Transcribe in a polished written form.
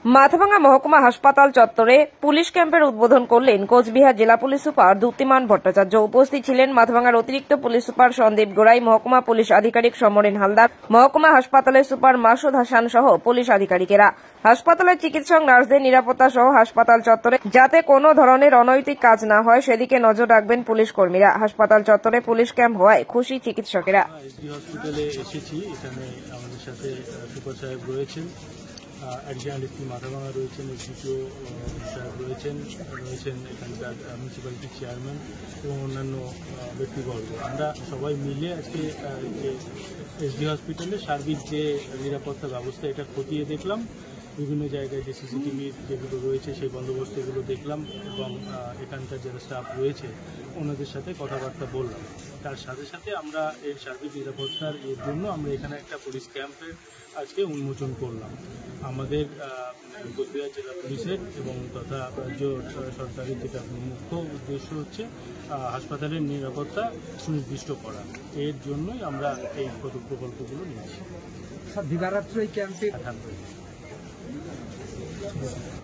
মাথাভাঙ্গা মহকুমা হাসপাতাল চত্বরে পুলিশ ক্যাম্পের উদ্বোধন করলেন কোচবিহার জেলা পুলিশ সুপার দ্যুতিমান ভট্টাচার্য। উপস্থিত ছিলেন মাথাভাঙ্গার অতিরিক্ত পুলিশ সুপার সন্দীপ গোড়াই, মহকুমা পুলিশ আধিকারিক সমরেন হালদার, মহকুমা হাসপাতালের সুপার মাসুদ হাসান সহ পুলিশ আধিকারিকেরা। হাসপাতালের চিকিৎসক নার্সদের নিরাপত্তা সহ হাসপাতাল চত্বরে যাতে কোনো ধরনের অনৈতিক কাজ না হয় সেদিকে নজর রাখবেন পুলিশ কর্মীরা। হাসপাতাল চত্বরে পুলিশ ক্যাম্প হওয়ায় খুশি চিকিৎসকেরা। হসপিটালে এসেছি, এখানে আমাদের সাথে সুপার সাহেব রয়েছেন, অ্যাডিশনাল এসপি মাথাভাঙ্গা রয়েছেন, এসডিপিও সাহেব রয়েছেন এখানকার মিউনিসিপ্যালিটি চেয়ারম্যান এবং অন্যান্য ব্যক্তিবর্গ। আমরা সবাই মিলে আজকে যে এসডি হসপিটালে সার্বিক যে নিরাপত্তা ব্যবস্থা এটা খতিয়ে দেখলাম। বিভিন্ন জায়গায় যে সিসিটিভির যেগুলো রয়েছে সেই বন্দোবস্তগুলো দেখলাম এবং এখানকার যারা স্টাফ রয়েছে ওনাদের সাথে কথাবার্তা বললাম। তার সাথে সাথে আমরা এই সার্বিক নিরাপত্তার এর জন্য আমরা এখানে একটা পুলিশ ক্যাম্পের আজকে উন্মোচন করলাম। আমাদের কোচবিহার জেলা পুলিশের এবং তথা রাজ্য সরকারের যেটা মুখ্য উদ্দেশ্য হচ্ছে হাসপাতালের নিরাপত্তা সুনির্দিষ্ট করা। এর জন্যই আমরা এই প্রকল্পগুলো নিয়েছি। দিবারাত্র এই ক্যাম্পে থাকবে।